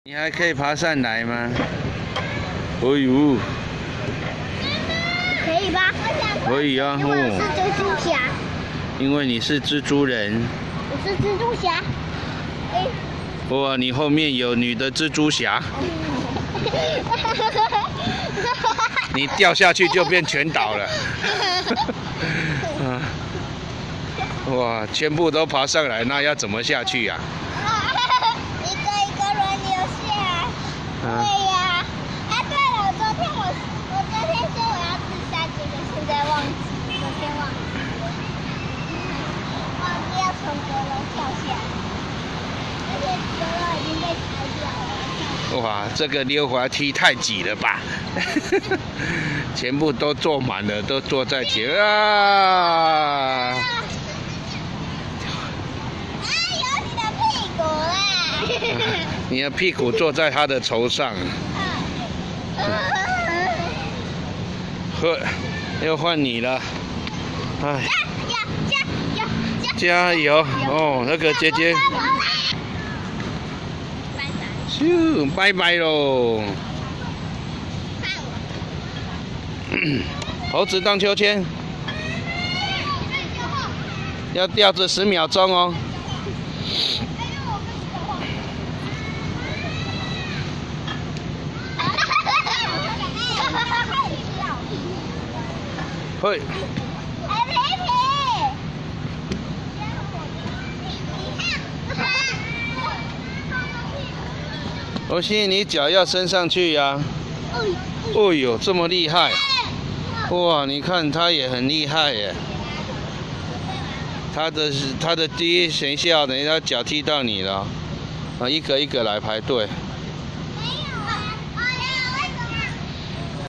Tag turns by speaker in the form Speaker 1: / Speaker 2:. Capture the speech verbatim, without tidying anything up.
Speaker 1: 你还可以爬上来吗？哎呦，
Speaker 2: 可以吧？
Speaker 1: 可以啊。
Speaker 2: 因为我是蜘蛛侠。
Speaker 1: 因为你是蜘蛛人。
Speaker 2: 我是蜘蛛侠。哎。
Speaker 1: 哇，你后面有女的蜘蛛侠。你掉下去就变全倒了。啊！哇，全部都爬上来，那要怎么下去呀、
Speaker 2: 啊？一个一个轮流下。对呀。啊，对了，我昨天我我昨天说我要自杀，结果现在忘记，昨天忘记，忘记要从阁楼跳下来，而且阁楼已经被拆掉了。
Speaker 1: 哇，这个溜滑梯太挤了吧！全部都坐满了，都坐在前啊！啊，
Speaker 2: 有你的屁股啦！
Speaker 1: 你的屁股坐在他的头上。呵，又换你了。哎，加油哦！那个姐姐。咻，拜拜喽！猴子荡秋千，要吊着十秒钟哦。会。我信你脚要伸上去呀、啊！哦呦，这么厉害！哇，你看他也很厉害耶。他的他的第一学校，等一下脚踢到你了，啊，一个一个来排队。